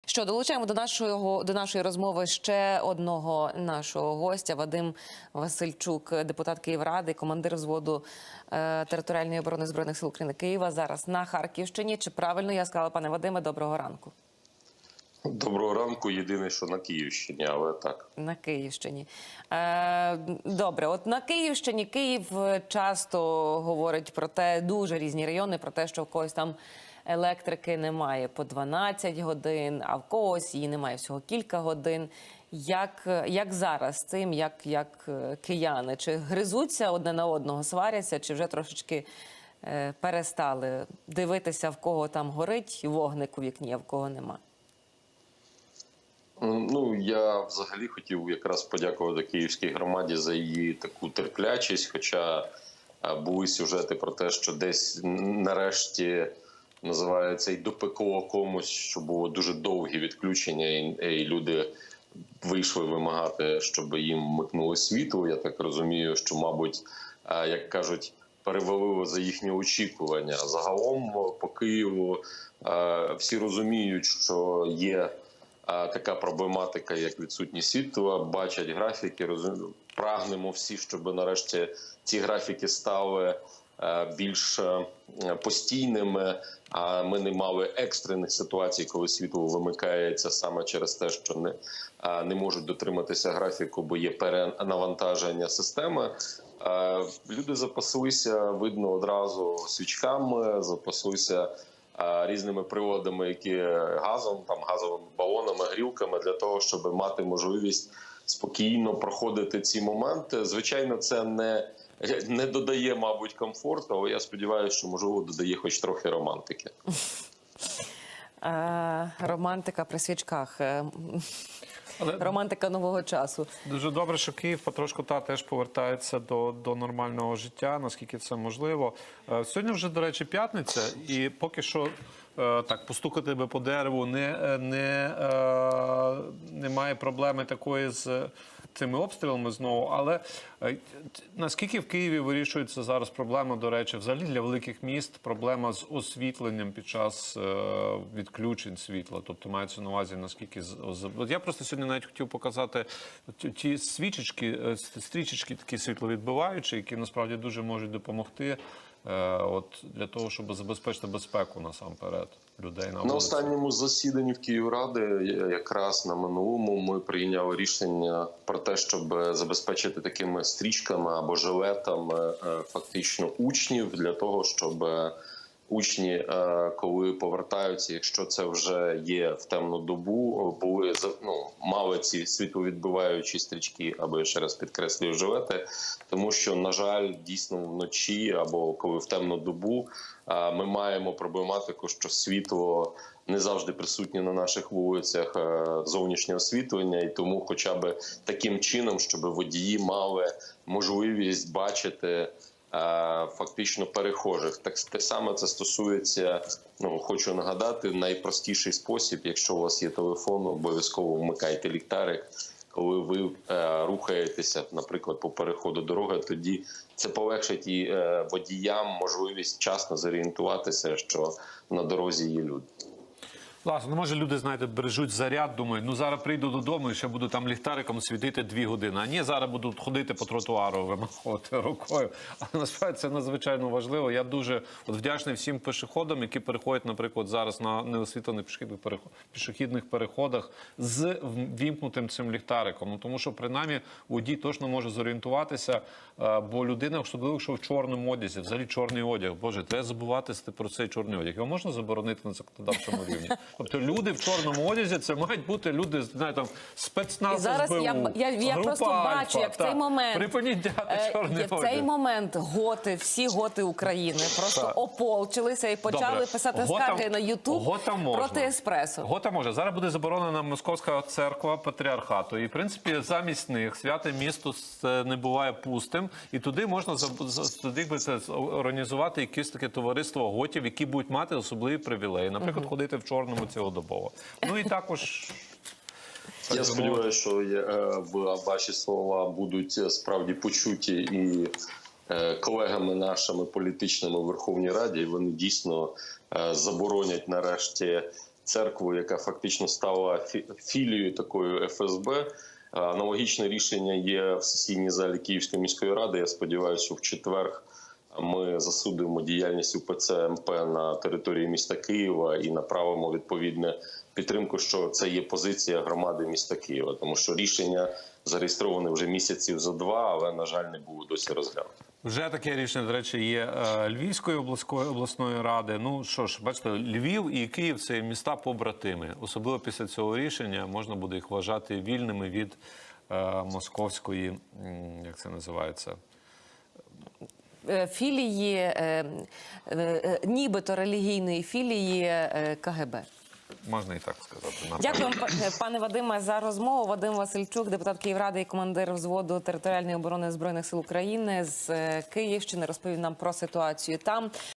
Що, долучаємо до нашої розмови ще одного нашого гостя. Вадим Васильчук, депутат Київради, командир взводу територіальної оборони Збройних сил України Києва. Зараз на Харківщині. Чи правильно я сказала, пане Вадиме, доброго ранку? Доброго ранку. Єдине, що на Київщині, але так. На Київщині. Добре, от на Київщині Київ часто говорить про те, дуже різні райони, про те, що в когось там електрики немає по 12 годин, а в когось її немає всього кілька годин. Як зараз з цим, як кияни? Чи гризуться одне на одного, сваряться, чи вже трошечки перестали дивитися, в кого там горить вогник у вікні, а в кого нема? Ну, я взагалі хотів якраз подякувати київській громаді за її таку терплячість, хоча були сюжети про те, що десь нарешті називається і допекло комусь, що було дуже довгі відключення, і люди вийшли вимагати, щоб їм вмикнули світло. Я так розумію, що, мабуть, як кажуть, перевалило за їхні очікування. Загалом по Києву всі розуміють, що є така проблематика, як відсутність світла, бачать графіки, прагнемо всі, щоб нарешті ці графіки стали більш постійними, а ми не мали екстрених ситуацій, коли світло вимикається саме через те, що не можуть дотриматися графіку, бо є перенавантаження системи. Люди запаслися, видно, одразу свічками, запаслися різними приладами, які газовими балонами, грілками, для того, щоб мати можливість спокійно проходити ці моменти. Звичайно, це не додає, мабуть, комфорту, але я сподіваюся, що, можливо, додає хоч трохи романтики. Романтика при свічках. Романтика нового часу. Дуже добре, що Київ потрошку теж повертається до нормального життя, наскільки це можливо. Сьогодні вже, до речі, п'ятниця, і поки що так постукати би по дереву немає проблеми такої з цими обстрілами знову, але наскільки в Києві вирішується зараз проблема, до речі, взагалі для великих міст, проблема з освітленням під час відключень світла, тобто мається на увазі, наскільки... Я просто сьогодні навіть хотів показати ті стрічечки такі світловідбиваючі, які насправді дуже можуть допомогти для того, щоб забезпечити безпеку насамперед людей на вулиці. На останньому засіданні в Київради, якраз на минулому, ми прийняли рішення про те, щоб забезпечити такими стрічками або жилетами фактично учнів, для того, щоб учні, коли повертаються, якщо це вже є в темну добу, мали ці світловідбиваючі стрічки, або я ще раз підкреслюю, жилети, тому що, на жаль, дійсно вночі або коли в темну добу ми маємо проблематику, що світло не завжди присутнє на наших вулицях, зовнішнє освітлення, і тому хоча б таким чином, щоб водії мали можливість бачити фактично перехожих. Так саме це стосується, хочу нагадати, найпростіший спосіб, якщо у вас є телефон, обов'язково вмикайте ліхтарик. Коли ви рухаєтеся, наприклад, по переходу дороги, тоді це полегшить і водіям можливість вчасно зорієнтуватися, що на дорозі є люди. Власне, може люди, знаєте, бережуть заряд, думають, зараз прийду додому і ще буду там ліхтариком світити 2 години. А ні, зараз буду ходити по тротуару, вимахувати рукою. Але насправді це надзвичайно важливо. Я дуже вдячний всім пішоходам, які переходять, наприклад, зараз на неосвітлених пішохідних переходах з вімкнутим цим ліхтариком. Тому що, принаймні, водій точно може зорієнтуватися, бо людина, особливо, якщо в чорному одязі, взагалі чорний одяг, боже, треба забувати про цей чорний одяг. Його можна заборонити на законодавчому рівні? Тобто люди в чорному одязі, це мають бути люди, знаєте, спецназ СБУ, я просто бачу, як в цей момент, в цей момент всі готи України просто ополчилися і почали писати скарги на Ютуб проти Еспресо. Гота може. Зараз буде заборонена Московська церква патріархату. І, в принципі, замість них святе місто не буває пустим. І туди можна організувати якесь таке товариство готів, які будуть мати особливі привілеї. Наприклад, ходити в чорному цілодобово. Ну і також... Я сподіваюся, що ваші слова будуть справді почуті і колегами нашими політичними в Верховній Раді. І вони дійсно заборонять нарешті церкву, яка фактично стала філією такою ФСБ. Аналогічне рішення є в сесійній залі Київської міської ради. Я сподіваюся, що в четвер ми засудимо діяльність УПЦ МП на території міста Києва і направимо відповідне підтримку, що це є позиція громади міста Києва. Тому що рішення зареєстроване вже місяців за 2, але, на жаль, не було досі розглянуто. Вже таке рішення, до речі, є Львівської обласної ради. Ну що ж, бачите, Львів і Київ – це міста побратими. Особливо після цього рішення можна буде їх вважати вільними від московської, як це називається? Філії, нібито релігійної філії КГБ. Можна і так сказати. Дякую, пане Вадиме, за розмову. Вадим Васильчук, депутат Київради і командир взводу територіальної оборони Збройних сил України з Київщини, розповів нам про ситуацію там.